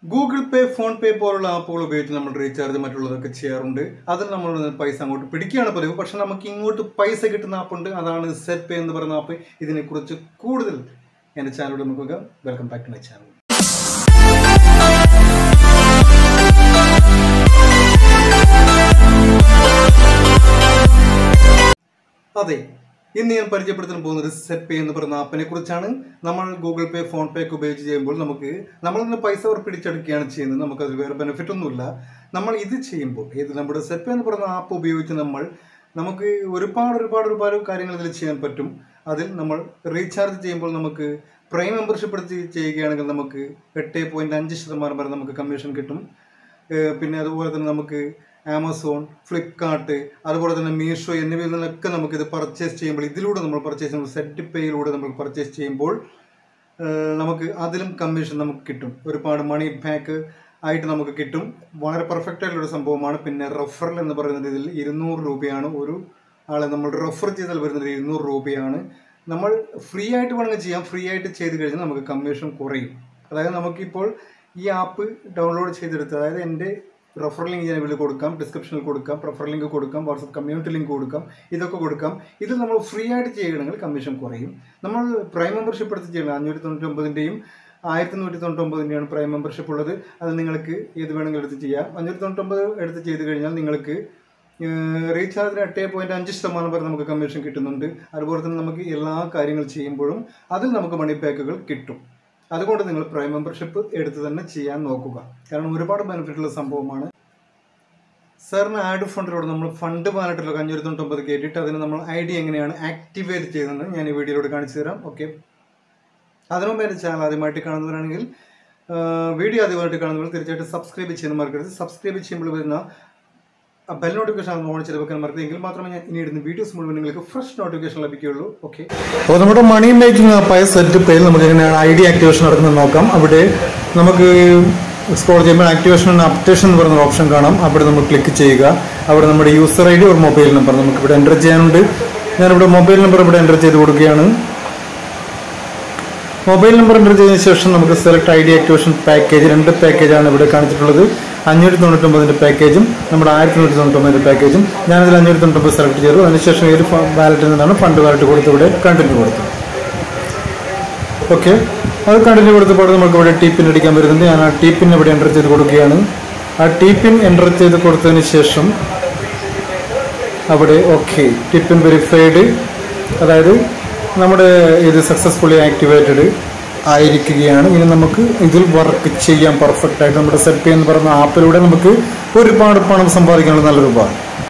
Google Pay, Phone Pay പോലുള്ള ആപ്പുകൾ ഉപയോഗിച്ച് നമ്മൾ റീചാർജ് മറ്റുള്ളതൊക്കെ ചെയ്യാറുണ്ട്. അതിൽ നമ്മൾ പൈസ അങ്ങോട്ട് പിടിക്കുകയാണ് പതിവ്. പക്ഷെ നമുക്ക് ഇങ്ങോട്ട് പൈസ കിട്ടുന്ന ആപ്പുണ്ട്. അതാണ് സെറ്റ് പേ എന്ന് പറയുന്ന ആപ്പ്. ഇതിനെക്കുറിച്ച് കൂടുതൽ എൻ്റെ ചാനലിലൂടെ നോക്കുക. Welcome back to my channel. അതെ, ഇന്ന് ഞാൻ പരിചയപ്പെടുത്താൻ പോകുന്നത് സെറ്റ് പേ എന്ന് പറയുന്ന ആപ്പിനെ കുറിച്ചാണ്. നമ്മൾ ഗൂഗിൾ പേ, ഫോൺ പേ ഒക്കെ ഉപയോഗിച്ച് ചെയ്യുമ്പോൾ നമ്മൾ പൈസ അവർ പിടിച്ചെടുക്കുകയാണ് ചെയ്യുന്നത്. നമുക്കത് വേറെ ബെനിഫിറ്റ് ഒന്നുമില്ല. നമ്മൾ ഇത് ചെയ്യുമ്പോൾ നമ്മുടെ സെറ്റ് പേ എന്ന് പറയുന്ന ആപ്പ് ഉപയോഗിച്ച് നമുക്ക് ഒരുപാട് കാര്യങ്ങൾ ഇതിൽ ചെയ്യാൻ പറ്റും. അതിൽ നമ്മൾ റീചാർജ് ചെയ്യുമ്പോൾ നമുക്ക് പ്രൈം മെമ്പർഷിപ്പ് എടുത്ത് ചെയ്യുകയാണെങ്കിൽ നമുക്ക് 8.5% വരെ നമുക്ക് കമ്മീഷൻ കിട്ടും. പിന്നെ അതുപോലെ തന്നെ നമുക്ക് ആമസോൺ, ഫ്ലിപ്കാർട്ട്, അതുപോലെ തന്നെ മീഷോ എന്നിവയിൽ നിന്നൊക്കെ നമുക്കിത് പർച്ചേസ് ചെയ്യുമ്പോൾ നമ്മൾ പർച്ചേസ് ചെയ്യുമ്പോൾ സെറ്റ് പേയിലൂടെ നമ്മൾ പർച്ചേസ് ചെയ്യുമ്പോൾ നമുക്ക് അതിലും കമ്മീഷൻ നമുക്ക് കിട്ടും. ഒരുപാട് മണി ബാക്ക് ആയിട്ട് നമുക്ക് കിട്ടും. വളരെ പെർഫെക്റ്റ് ആയിട്ടുള്ളൊരു സംഭവമാണ്. പിന്നെ റെഫറൽ എന്ന് പറയുന്നത് ഇതിൽ 200 രൂപയാണ്. ഒരു ആളെ നമ്മൾ റെഫർ ചെയ്താൽ വരുന്നത് 200 രൂപയാണ്. നമ്മൾ ഫ്രീ ആയിട്ട് വേണമെങ്കിൽ ചെയ്യാം. ഫ്രീ ആയിട്ട് ചെയ്ത് കഴിഞ്ഞാൽ നമുക്ക് കമ്മീഷൻ കുറയും. അതായത് നമുക്കിപ്പോൾ ഈ ആപ്പ് ഡൗൺലോഡ് ചെയ്തെടുത്ത്, അതായത് എൻ്റെ റെഫർ ലിങ്ക് ഞാൻ ഇവിടെ കൊടുക്കാം, ഡിസ്ക്രിപ്ഷനിൽ കൊടുക്കാം, റെഫർ ലിങ്ക് കൊടുക്കാം, വാട്സപ്പ് കമ്മ്യൂണിറ്റി ലിങ്ക് കൊടുക്കാം, ഇതൊക്കെ കൊടുക്കാം. ഇതിൽ നമ്മൾ ഫ്രീ ആയിട്ട് ചെയ്യണമെങ്കിൽ കമ്മീഷൻ കുറയും. നമ്മൾ പ്രൈം മെമ്പർഷിപ്പ് എടുത്ത് ചെയ്യണം. 599ൻ്റെയും 1199ൻ്റെയാണ് പ്രൈം മെമ്പർഷിപ്പ് ഉള്ളത്. അത് നിങ്ങൾക്ക് ഏത് വേണമെങ്കിലും എടുത്ത് ചെയ്യാം. 599 എടുത്ത് ചെയ്ത് കഴിഞ്ഞാൽ നിങ്ങൾക്ക് റീചാർജിന് 8.5% വരെ നമുക്ക് കമ്മീഷൻ കിട്ടുന്നുണ്ട്. അതുപോലെ തന്നെ നമുക്ക് എല്ലാ കാര്യങ്ങൾ ചെയ്യുമ്പോഴും അതിൽ നമുക്ക് മണി ബാക്കുകൾ കിട്ടും. അതുകൊണ്ട് നിങ്ങൾ പ്രൈം മെമ്പർഷിപ്പ് എടുത്ത് തന്നെ ചെയ്യാൻ നോക്കുക. കാരണം ഒരുപാട് ബെനിഫിറ്റുള്ള സംഭവമാണ്. സാറിന് ആഡ് ഫണ്ടിലൂടെ നമ്മൾ ഫണ്ട് വാലറ്റിലൊക്കെ 599 കയറ്റിയിട്ട് അതിന് നമ്മൾ ID എങ്ങനെയാണ് ആക്ടിവേറ്റ് ചെയ്യുന്നത് ഞാൻ ഈ വീഡിയോയിലൂടെ കാണിച്ചു തരാം. ഓക്കെ, അതിനുമുമ്പ് എൻ്റെ ചാനൽ ആദ്യമായിട്ട് കാണുന്നവരാണെങ്കിൽ വീഡിയോ ആദ്യമായിട്ട് കാണുന്നവർ തീർച്ചയായിട്ടും സബ്സ്ക്രൈബ് ചെയ്യാൻ മറക്കരുത്. സബ്സ്ക്രൈബ് ചെയ്യുമ്പോൾ വരുന്ന ബെൽ നോട്ടിഫിക്കേഷൻ ഓൺ ചെയ്ത് വെക്കാൻ മറക്കരുത്. എങ്കിൽ മാത്രമേ ഞാൻ ഇനി ഇടുന്ന വീഡിയോസ് മുഴുവൻ നിങ്ങൾക്ക് ഫ്രഷ് നോട്ടിഫിക്കേഷൻ ലഭിക്കുകയുള്ളൂ. ഓക്കെ, അപ്പോൾ നമ്മുടെ മണി മേക്കിംഗ് ആപ്പായ സെറ്റ് പേയിൽ നമുക്ക് എങ്ങനെയാണ് ID ആക്ടിവേഷൻ നടക്കുന്നത് നോക്കാം. അവിടെ നമുക്ക് സ്ക്രോൾ ചെയ്യുമ്പോൾ ആക്ടിവേഷൻ ആൻഡ് അപ്ഡേഷൻ എന്ന് പറയുന്ന ഓപ്ഷൻ കാണാം. അവിടെ നമ്മൾ ക്ലിക്ക് ചെയ്യുക. അവിടെ നമ്മുടെ യൂസർ ID ഒരു മൊബൈൽ നമ്പർ നമുക്കിവിടെ എൻ്റർ ചെയ്യാനുണ്ട്. ഞാനിവിടെ മൊബൈൽ നമ്പർ ഇവിടെ എൻ്റർ ചെയ്ത് കൊടുക്കുകയാണ്. മൊബൈൽ നമ്പർ എൻ്റർ ചെയ്തതിനു ശേഷം നമുക്ക് സെലക്ട് ID ആക്ടിവേഷൻ പാക്കേജ്. 2 പാക്കേജാണ് ഇവിടെ കാണിച്ചിട്ടുള്ളത്. 599ൻ്റെ പാക്കേജും നമ്മുടെ 1199ൻ്റെ പാക്കേജും. ഞാനിതിൽ 599 സെലക്ട് ചെയ്തു. അതിനുശേഷം ഈ ഒരു വാലറ്റിൽ നിന്നാണ് ഫണ്ട് വാലറ്റ് കൊടുത്ത് ഇവിടെ കണ്ടിന്യൂ കൊടുത്തു. ഓക്കെ, അത് കണ്ടിന്യൂ കൊടുത്തപ്പോൾ നമുക്ക് ഇവിടെ ടിപ്പിൻ അടിക്കാൻ വരുന്നുണ്ട്. ഞാൻ ആ ടിപ്പിൻ ഇവിടെ എൻ്റർ ചെയ്ത് കൊടുക്കുകയാണ്. ആ ടിപ്പിൻ എൻ്റർ ചെയ്ത് കൊടുത്തതിന് ശേഷം അവിടെ ഓക്കെ ടിപ്പിൻ വെരിഫൈഡ്, അതായത് നമ്മുടെ ഇത് സക്സസ്ഫുള്ളി ആക്ടിവേറ്റഡ് ആയിരിക്കുകയാണ്. ഇനി നമുക്ക് ഇതിൽ വർക്ക് ചെയ്യാം പെർഫെക്റ്റ് ആയിട്ട്. നമ്മുടെ സെറ്റ് പേ എന്ന് പറയുന്ന ആപ്പിലൂടെ നമുക്ക് ഒരുപാട് പണം സമ്പാദിക്കാനുള്ള നല്ലൊരു ഉപാധി.